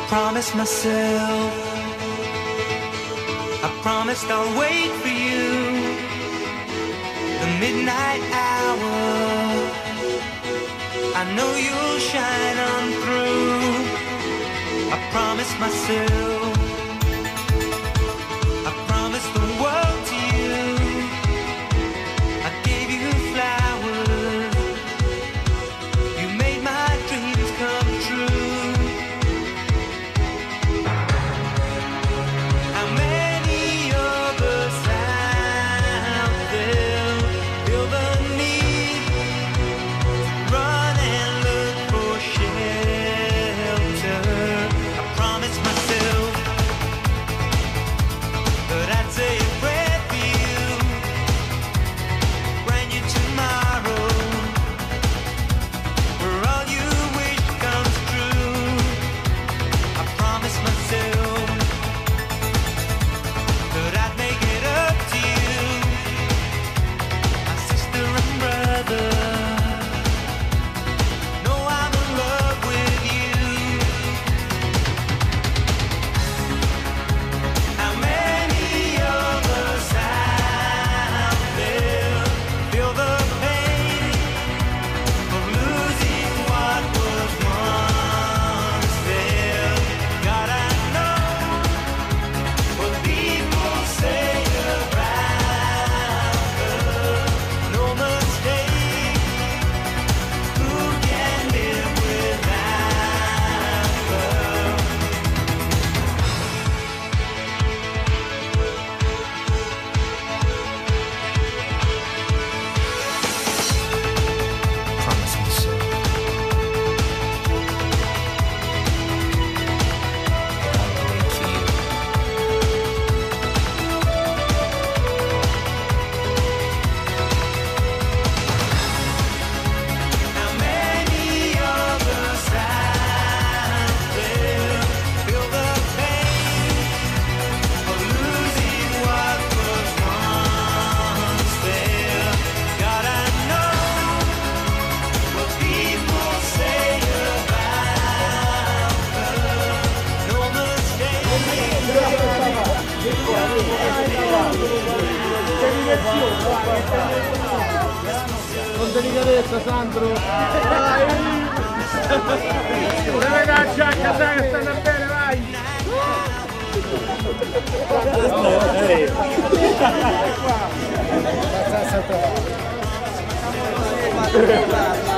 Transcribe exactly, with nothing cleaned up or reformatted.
promised myself, I promised I'll wait for you, the midnight hour, I know you'll shine on through. I promised myself, I promised the world to you, I gave you flowers, you made my dreams come true. How many of us out there feel the need to run and look for shelter? I promised myself that I'd say a prayer for you, bring you tomorrow, where all you wish comes true. I promised myself that I'd make it up to you, my sister and brother. Know I'm in love with you. How many of us out there feel the pain of losing what was once there? God, I know what people say about her. No mistake, who can live without her? Promise me so. I'll wait for you. How many of us out there feel the pain of losing what was once there? God, I know what people say about her. No mistake. Con delicatezza, Sandro! Vai! Dai la giacca, sai che stanno bene, vai! Qua!